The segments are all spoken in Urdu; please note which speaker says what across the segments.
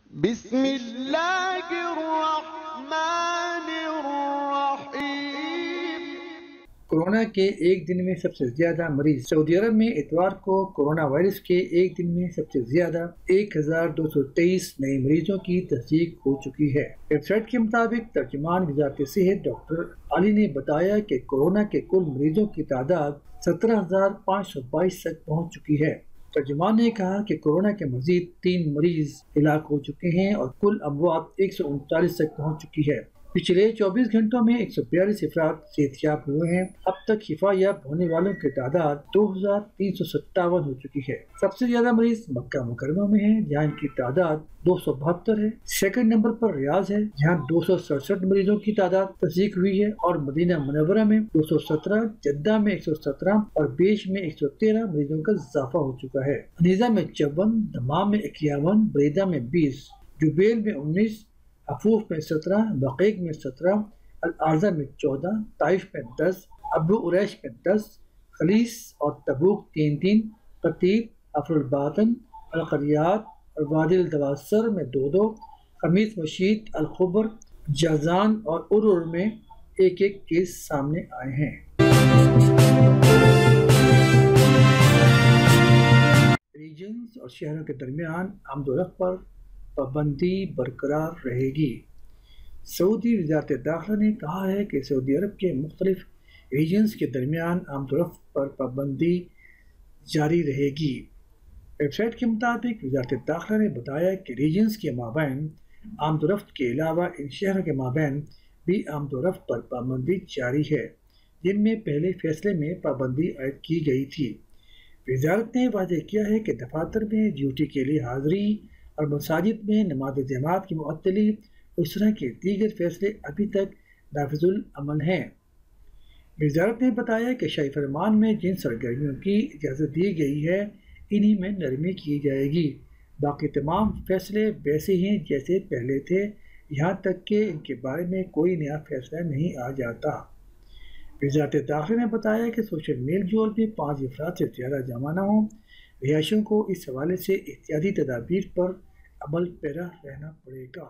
Speaker 1: بسم اللہ الرحمن الرحیم۔
Speaker 2: کورونا کے ایک دن میں سب سے زیادہ مریض سعودی عرب میں اتوار کو کورونا وائرس کے ایک دن میں سب سے زیادہ 1223 نئے مریضوں کی تصدیق ہو چکی ہے۔ ویب سائٹ کے مطابق ترجمان وزارت صحت ڈاکٹر علی نے بتایا کہ کورونا کے کل مریضوں کی تعداد 17,522 تک پہنچ چکی ہے۔ ترجمان نے کہا کہ کورونا کے مزید 3 مریض ہلاک ہو چکے ہیں اور کل اموات 139 تک پہنچ چکی ہے۔ پچھلے 24 گھنٹوں میں 142 افراد صحت یاب ہوئے ہیں۔ اب تک شفا یاب ہونے والوں کی تعداد 2357 ہو چکی ہے۔ سب سے زیادہ مریض مکہ مکرمہ میں ہیں جہاں ان کی تعداد 272 ہے۔ سیکنڈ نمبر پر ریاض ہے جہاں 267 مریضوں کی تعداد تصدیق ہوئی ہے اور مدینہ منورہ میں 217، جدہ میں 117 اور بیش میں 113 مریضوں کا اضافہ ہو چکا ہے۔ عنیزہ میں 54، دمام میں 51، بریدہ میں 20، جبیل میں 19، حفوف میں 17، بقیق میں 17، الارضہ میں 14، طائف میں 10، ابو عریش میں 10، خلیص اور تبوک 3، قطیب، افر الباطن، القریات اور وادی الدواسر میں 2، خمیس مشید، الخبر، جازان اور ارور میں 1 کیس سامنے آئے ہیں۔ ریجنز اور شہروں کے درمیان آمد و رفت پر پابندی برقرار رہے گی۔ سعودی وزارت داخلہ نے کہا ہے کہ سعودی عرب کے مختلف ریجنز کے درمیان آمد و رفت پر پابندی جاری رہے گی۔ ویب سائٹ کے مطابق وزارت داخلہ نے بتایا کہ ریجنز کے مابین آمد و رفت کے علاوہ ان شہروں کے مابین بھی آمد و رفت پر پابندی جاری ہے جن میں پہلے فیصلے میں پابندی عائد کی گئی تھی۔ وزارت نے واضح کیا ہے کہ دفاتر میں ڈیوٹی کے لیے حاضری اور مساجد میں نماز جماعت کی معطلی اور اس طرح کے دیگر فیصلے ابھی تک نافذ العمل ہیں۔ وزارت نے بتایا کہ شاہی فرمان میں جن سرگرمیوں کی اجازت دی گئی ہے انہی میں نرمی کی جائے گی۔ باقی تمام فیصلے ویسے ہیں جیسے پہلے تھے یہاں تک کہ ان کے بارے میں کوئی نیا فیصلہ نہیں آ جاتا۔ وزارت داخلہ نے بتایا کہ سوشل میل جول میں 5 افراد سے زیادہ جمع نہ ہوں۔ رہائشیوں کو اس حوالے سے احتیاطی تدابیر پر عمل پیرا رہنا پڑے گا۔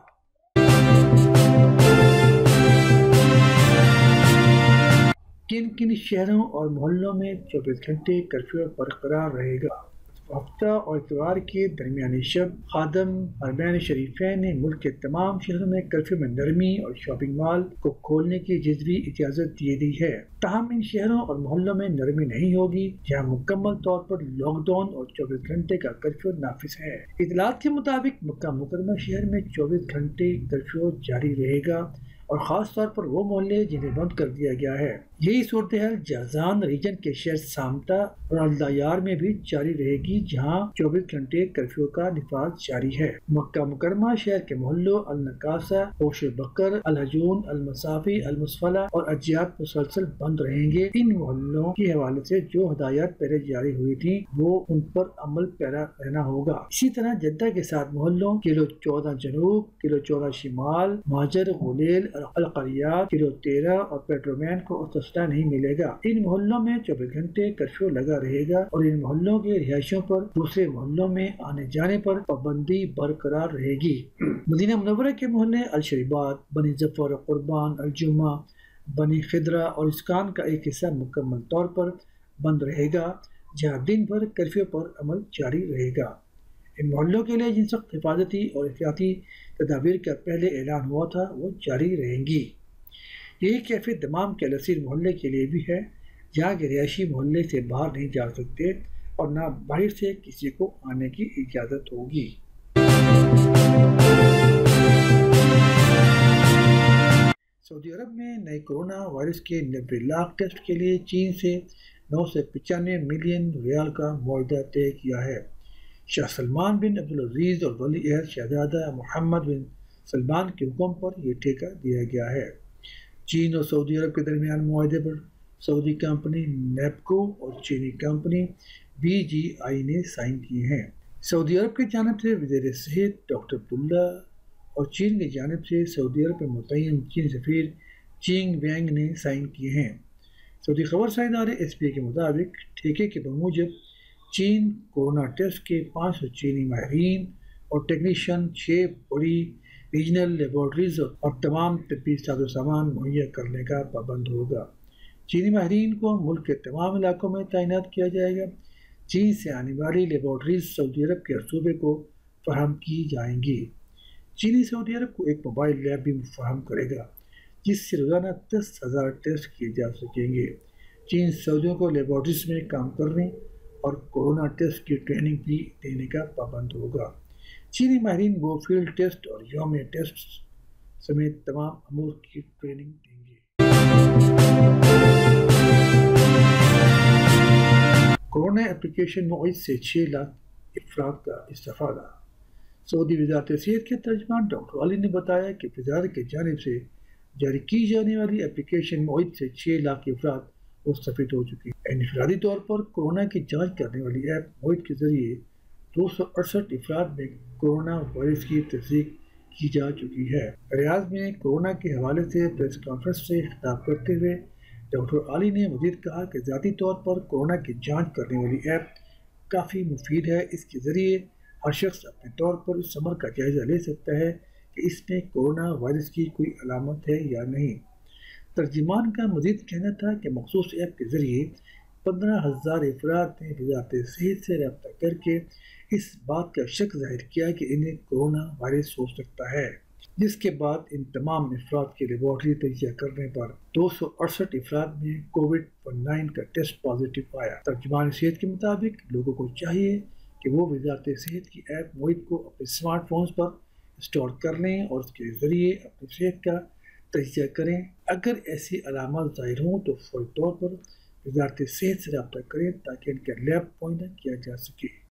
Speaker 2: کن کن شہروں اور محلوں میں 24 گھنٹے کرفیو برقرار رہے گا؟ ہفتہ اور اتوار کے درمیانی شب خادم حرمین شریفین نے ملک کے تمام شہروں میں کرفیو میں نرمی اور شاپنگ مال کو کھولنے کی جزوی اجازت دے دی ہے۔ تاہم ان شہروں اور محلوں میں نرمی نہیں ہوگی جہاں مکمل طور پر لاک ڈاؤن اور 24 گھنٹے کا کرفیو نافذ ہے۔ اطلاعات کے مطابق مکہ مکرمہ شہر میں 24 گھنٹے کرفیو جاری رہے گا اور خاص طور پر وہ محلے جنہیں بند کر دیا گیا ہے۔ یہی صورتحال جازان ریجن کے شہر سامتا اور الدیار میں بھی جاری رہے گی جہاں 24 گھنٹے کرفیو کا نفاذ جاری ہے۔ مکہ مکرمہ شہر کے محلوں النکاسہ، ہوش بکر، الحجون، المصافی، المصفلہ اور اجیات مسلسل بند رہیں گے۔ ان محلوں کے حوالے سے جو ہدایات پہلے جاری ہوئی تھیں وہ ان پر عمل پیرا رہنا ہوگا۔ اسی طرح جدہ کے 7 محلوں کلو 14 جنوب، کلو 14 شمال، مہاجر، غلیل، القریات، کلو 13 اور پیٹرومین کو استثناء نہیں ملے گا۔ ان محلوں میں 24 گھنٹے کرفیو لگا رہے گا اور ان محلوں کے رہائشیوں پر دوسرے محلوں میں آنے جانے پر پابندی برقرار رہے گی۔ مدینہ منورہ کے محلے الشریبات، بنی ظفر، قربان، الجمعہ، بنی خدرہ اور اسکان کا ایک حصہ مکمل طور پر بند رہے گا جہاں دن بھر کرفیو پر عمل جاری رہے گا۔ ان محلوں کے لیے جن سخت حفاظتی اور احتیاطی تدابیر کا پہلے اعلان ہوا تھا وہ جاری رہیں گی۔ یہی کیفیت دمام کے الاسیر محلے کے لیے بھی ہے جہاں کے رہائشی محلے سے باہر نہیں جا سکتے اور نہ باہر سے کسی کو آنے کی اجازت ہوگی۔ سعودی عرب میں نئے کورونا وائرس کے 90 لاکھ ٹیسٹ کے لیے چین سے 995 ملین ریال کا معاہدہ طے کیا ہے۔ شاہ سلمان بن عبدالعزیز اور ولی عہد شہزادہ محمد بن سلمان کے حکم پر یہ ٹھیکہ دیا گیا ہے۔ چین اور سعودی عرب کے درمیان معاہدے پر سعودی کمپنی نیپکو اور چینی کمپنی BGI نے سائن کیے ہیں۔ سعودی عرب کی جانب سے وزیر صحت ڈاکٹر عبداللہ اور چین کی جانب سے سعودی عرب میں متعین چینی سفیر چینگ وینگ نے سائن کیے ہیں۔ سعودی خبر رساں ادارے SPA کے مطابق ٹھیکے کے بموجب چین کورونا ٹیسٹ کے 500 چینی ماہرین اور ٹیکنیشین 6 بڑی ریجنل لیبارٹریز اور تمام طبی ساز و سامان مہیا کرنے کا پابند ہوگا۔ چینی ماہرین کو ملک کے تمام علاقوں میں تعینات کیا جائے گا۔ چین سے آنے والی لیبارٹریز سعودی عرب کے صوبے کو فراہم کی جائیں گی۔ چینی سعودی عرب کو ایک موبائل لیب بھی فراہم کرے گا جس سے روزانہ 10,000 ٹیسٹ کیے جا سکیں گے۔ چین سعودیوں کو لیبارٹریز میں کام کرنے اور کورونا ٹیسٹ کی ٹریننگ بھی دینے کا پابند ہوگا۔ چینی ماہرین کو فیلڈ ٹیسٹ اور یومیہ ٹیسٹ سمیت تمام امور کی ٹریننگ دیں گے۔ کورونا اپلیکیشن معید سے 6 لاکھ افراد کا استفادہ۔ سعودی وزارت صحت کے ترجمان ڈاکٹر علی نے بتایا کہ وزارت کی جانب سے جاری کی جانے والی اپلیکیشن معید سے 6 لاکھ افراد مستفید ہو چکی ہے۔ انفرادی طور پر کورونا کی جانچ کرنے والی ایپ معید کے ذریعے 268 افراد میں کورونا وائرس کی تصدیق کی جا چکی ہے۔ ریاض میں کورونا کے حوالے سے پریس کانفرنس سے خطاب کرتے ہوئے ڈاکٹر علی نے مزید کہا کہ ذاتی طور پر کورونا کی جانچ کرنے والی ایپ کافی مفید ہے۔ اس کے ذریعے ہر شخص اپنے طور پر اس امر کا جائزہ لے سکتا ہے کہ اس میں کورونا وائرس کی کوئی علامت ہے یا نہیں۔ ترجمان کا مزید کہنا تھا کہ مخصوص ایپ کے ذریعے 15,000 افراد نے وزارت صحت سے رابطہ کر کے اس بات کا شک ظاہر کیا کہ انہیں کورونا وائرس ہو سکتا ہے، جس کے بعد ان تمام افراد کے لیبارٹری تجزیہ کرنے پر 268 افراد میں کووڈ-19 کا ٹیسٹ پازیٹیو آیا۔ ترجمان صحت کے مطابق لوگوں کو چاہیے کہ وہ وزارت صحت کی ایپ معید کو اپنے اسمارٹ فونز پر انسٹال کر لیں اور اس کے ذریعے اپنی صحت کا تجزیہ کریں۔ اگر ایسی علامات ظاہر ہوں تو فوری طور پر وزارت صحت سے رابطہ کریں تاکہ ان کا لیب معائنہ کیا جا سکے۔